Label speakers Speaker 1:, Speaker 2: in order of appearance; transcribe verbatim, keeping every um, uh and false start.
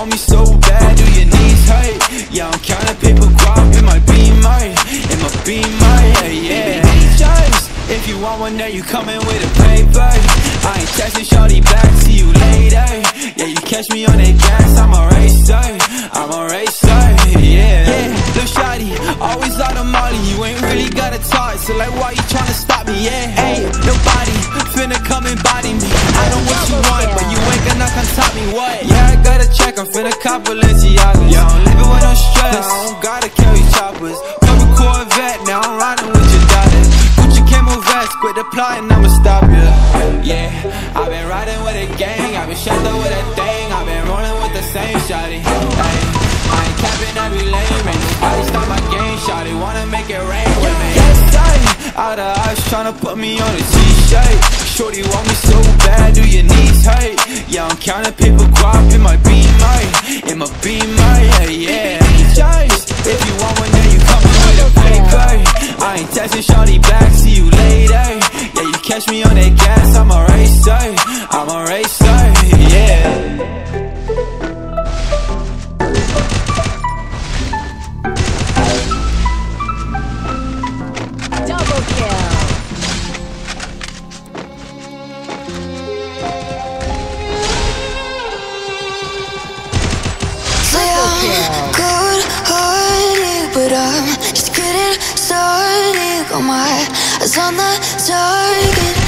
Speaker 1: want me so bad, do your knees hurt? Yeah, I'm counting paper guap, it might be mine, it might be mine, yeah, yeah. Just, if you want one day, you coming with a paper. I ain't texting shorty back, see you later. Yeah, you catch me on that gas, I'm a racer, I'm a racer, yeah. Yeah, little shawty, always out of molly, you ain't really gotta talk, so like why you tryna stop me, yeah. Hey, nobody finna come and body me. I know what you want, but you ain't gonna come top me, what? Yeah, I gotta check, I'm finna cop Balenciaga. Yeah, I'm living with no stress, I don't gotta carry choppers. Come a Corvette, now I'm riding with your daughter. Gucci camo vest, quit the plotting, I'ma stop ya. Yeah, I've been riding with a gang, I've been shut up with a thing, I've been rolling with the same shawty. Ay, I ain't capping every lane, man, nobody stop my game, shawty wanna make it rain with me. Yes, I, out of eyes tryna put me on a t-shirt. Shorty want me so bad, do your knees hurt? Yeah, I'm counting paper guap, it might be mine, it might be mine, yeah, yeah. Just, if you want one day, you coming with a paper. I ain't texting shorty back, see you later. Yeah, you catch me on that gas, I'm a racer, I'm a racer, yeah.
Speaker 2: Double kill.
Speaker 3: Say I'm good-hearted, but I'm just getting started. Got my eyes on the target.